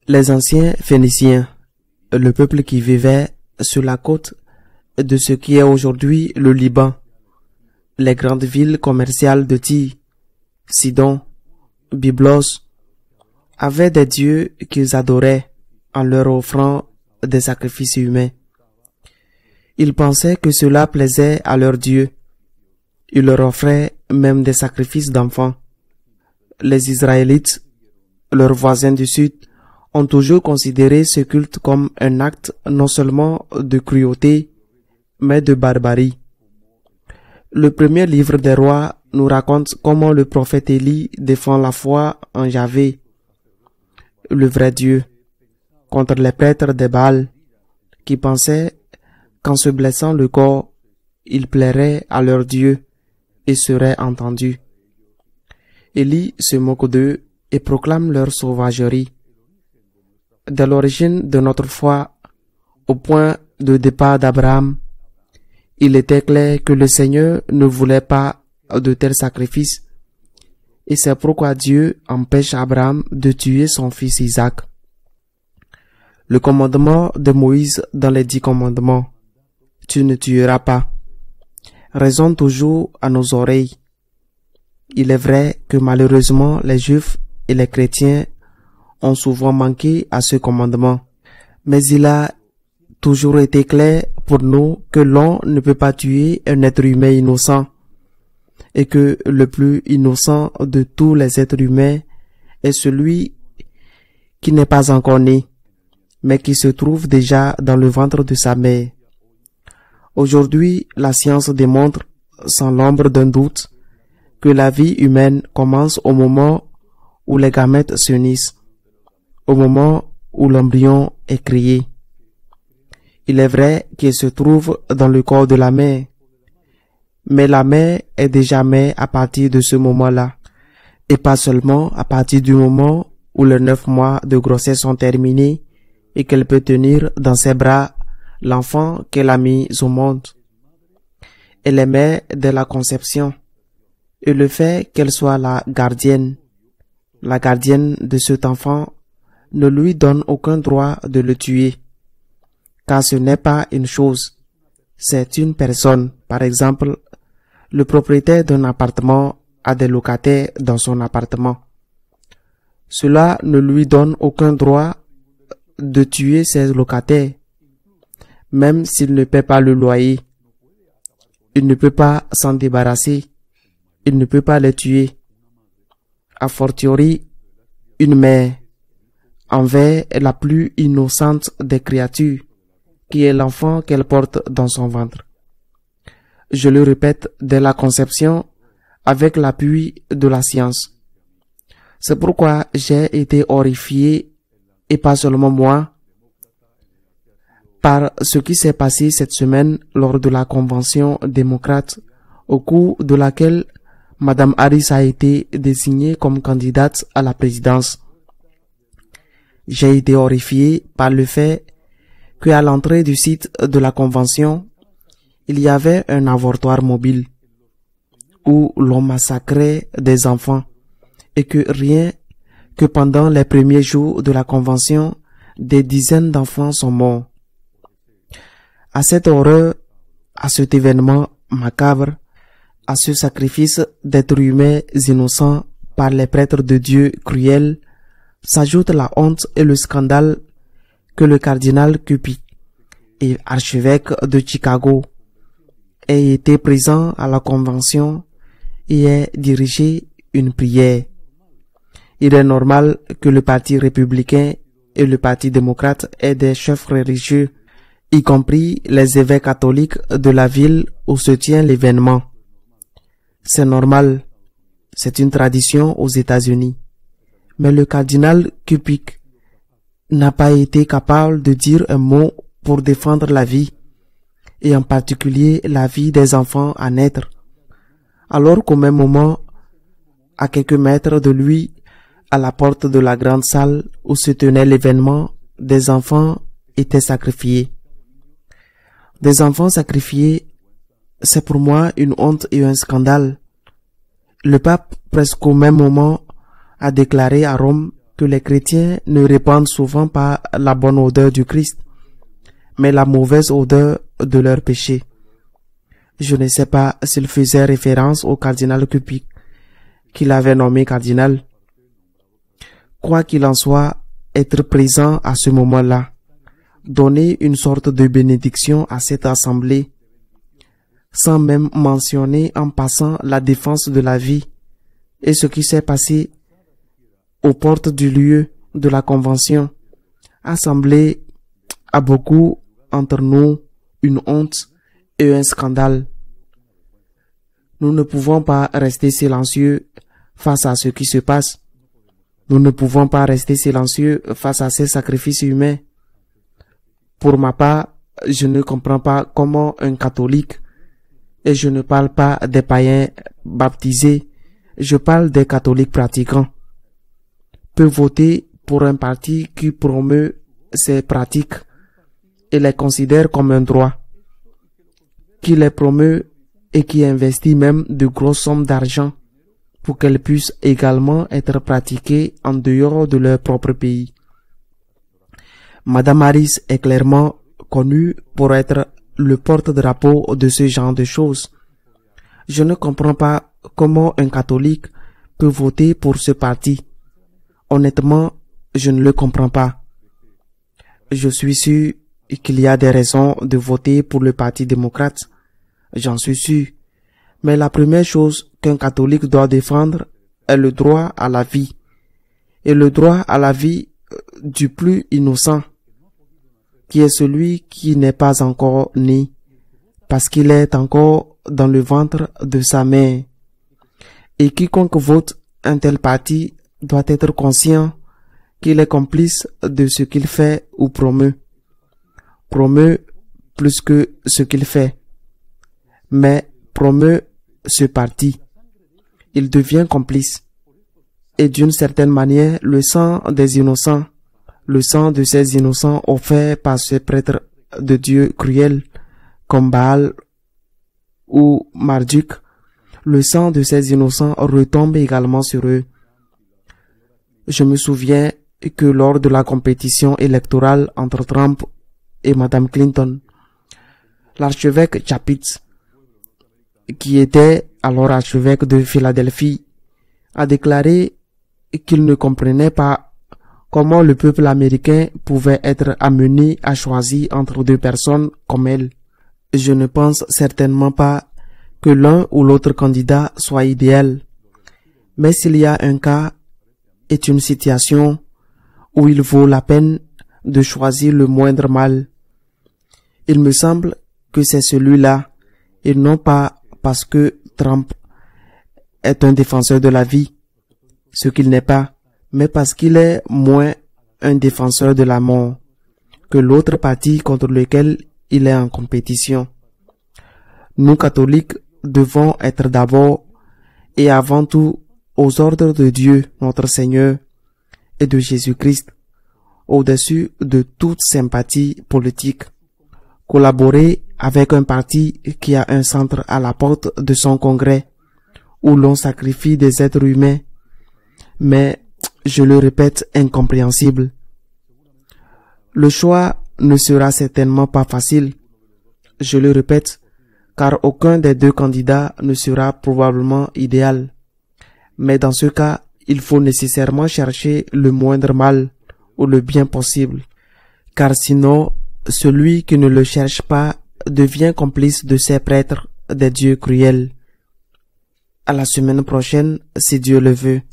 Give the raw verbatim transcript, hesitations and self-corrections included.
Les anciens Phéniciens, le peuple qui vivait sur la côte de ce qui est aujourd'hui le Liban, les grandes villes commerciales de Tyr, Sidon, Byblos, avaient des dieux qu'ils adoraient en leur offrant des sacrifices humains. Ils pensaient que cela plaisait à leurs dieux. Ils leur offraient même des sacrifices d'enfants. Les Israélites, leurs voisins du Sud, ont toujours considéré ce culte comme un acte non seulement de cruauté, mais de barbarie. Le premier livre des rois nous raconte comment le prophète Élie défend la foi en Yahvé, le vrai Dieu, contre les prêtres des Baal, qui pensaient qu'en se blessant le corps, ils plairaient à leur Dieu et seraient entendus. Élie se moque d'eux et proclame leur sauvagerie. Dès l'origine de notre foi, au point de départ d'Abraham, il était clair que le Seigneur ne voulait pas de tels sacrifices, et c'est pourquoi Dieu empêche Abraham de tuer son fils Isaac. Le commandement de Moïse dans les dix commandements, « Tu ne tueras pas », résonne toujours à nos oreilles. Il est vrai que malheureusement les Juifs et les chrétiens ont souvent manqué à ce commandement, mais il a toujours été clair pour nous que l'on ne peut pas tuer un être humain innocent, et que le plus innocent de tous les êtres humains est celui qui n'est pas encore né, mais qui se trouve déjà dans le ventre de sa mère. Aujourd'hui, la science démontre, sans l'ombre d'un doute, que la vie humaine commence au moment où les gamètes se naissent, au moment où l'embryon est créé. Il est vrai qu'il se trouve dans le corps de la mère, mais la mère est déjà mère à partir de ce moment-là, et pas seulement à partir du moment où les neuf mois de grossesse sont terminés et qu'elle peut tenir dans ses bras l'enfant qu'elle a mis au monde. Elle est mère dès la conception, et le fait qu'elle soit la gardienne, la gardienne de cet enfant, ne lui donne aucun droit de le tuer, car ce n'est pas une chose, c'est une personne. Par exemple, le propriétaire d'un appartement a des locataires dans son appartement. Cela ne lui donne aucun droit de tuer ses locataires, même s'il ne paie pas le loyer. Il ne peut pas s'en débarrasser, il ne peut pas les tuer. A fortiori, une mère, envers la plus innocente des créatures, qui est l'enfant qu'elle porte dans son ventre. Je le répète, dès la conception, avec l'appui de la science. C'est pourquoi j'ai été horrifié, et pas seulement moi, par ce qui s'est passé cette semaine lors de la convention démocrate, au cours de laquelle Madame Harris a été désignée comme candidate à la présidence. J'ai été horrifié par le fait qu'à l'entrée du site de la convention, il y avait un avortoir mobile où l'on massacrait des enfants et que rien que pendant les premiers jours de la convention, des dizaines d'enfants sont morts. À cette horreur, à cet événement macabre, à ce sacrifice d'êtres humains innocents par les prêtres de Dieu cruels, s'ajoute la honte et le scandale que le cardinal Cupid et archevêque de Chicago ait été présent à la convention et ait dirigé une prière. Il est normal que le parti républicain et le parti démocrate aient des chefs religieux, y compris les évêques catholiques de la ville où se tient l'événement. C'est normal, c'est une tradition aux États-Unis. Mais le cardinal Cupid n'a pas été capable de dire un mot pour défendre la vie, et en particulier la vie des enfants à naître, alors qu'au même moment, à quelques mètres de lui, à la porte de la grande salle où se tenait l'événement, des enfants étaient sacrifiés. Des enfants sacrifiés, c'est pour moi une honte et un scandale. Le pape, presque au même moment, a déclaré à Rome que les chrétiens ne répandent souvent pas la bonne odeur du Christ, mais la mauvaise odeur de leur péché. Je ne sais pas s'il faisait référence au cardinal Cupic, qu'il avait nommé cardinal. Quoi qu'il en soit, être présent à ce moment-là, donner une sorte de bénédiction à cette assemblée, sans même mentionner en passant la défense de la vie et ce qui s'est passé aux portes du lieu de la convention, a semblé à beaucoup entre nous une honte et un scandale. Nous ne pouvons pas rester silencieux face à ce qui se passe. Nous ne pouvons pas rester silencieux face à ces sacrifices humains. Pour ma part, je ne comprends pas comment un catholique, et je ne parle pas des païens baptisés, je parle des catholiques pratiquants, peut voter pour un parti qui promeut ces pratiques et les considère comme un droit, qui les promeut et qui investit même de grosses sommes d'argent pour qu'elles puissent également être pratiquées en dehors de leur propre pays. Madame Harris est clairement connue pour être le porte-drapeau de ce genre de choses. Je ne comprends pas comment un catholique peut voter pour ce parti. Honnêtement, je ne le comprends pas. Je suis sûr qu'il y a des raisons de voter pour le Parti démocrate. J'en suis sûr. Mais la première chose qu'un catholique doit défendre est le droit à la vie. Et le droit à la vie du plus innocent, qui est celui qui n'est pas encore né, parce qu'il est encore dans le ventre de sa mère. Et quiconque vote un tel parti doit être conscient qu'il est complice de ce qu'il fait ou promeut. Promeut plus que ce qu'il fait, mais promeut ce parti. Il devient complice. Et d'une certaine manière, le sang des innocents, le sang de ces innocents offert par ces prêtres de Dieu cruels, comme Baal ou Marduk, le sang de ces innocents retombe également sur eux. Je me souviens que lors de la compétition électorale entre Trump et Madame Clinton, l'archevêque Chapitz, qui était alors archevêque de Philadelphie, a déclaré qu'il ne comprenait pas comment le peuple américain pouvait être amené à choisir entre deux personnes comme elle. Je ne pense certainement pas que l'un ou l'autre candidat soit idéal, mais s'il y a un cas et une situation où il vaut la peine de choisir le moindre mal, il me semble que c'est celui-là, et non pas parce que Trump est un défenseur de la vie, ce qu'il n'est pas, mais parce qu'il est moins un défenseur de la mort que l'autre parti contre lequel il est en compétition. Nous catholiques devons être d'abord et avant tout aux ordres de Dieu, notre Seigneur, et de Jésus-Christ, au-dessus de toute sympathie politique. Collaborer avec un parti qui a un centre à la porte de son congrès, où l'on sacrifie des êtres humains, mais, je le répète, incompréhensible. Le choix ne sera certainement pas facile, je le répète, car aucun des deux candidats ne sera probablement idéal. Mais dans ce cas, il faut nécessairement chercher le moindre mal ou le bien possible, car sinon, celui qui ne le cherche pas devient complice de ces prêtres des dieux cruels. À la semaine prochaine, si Dieu le veut.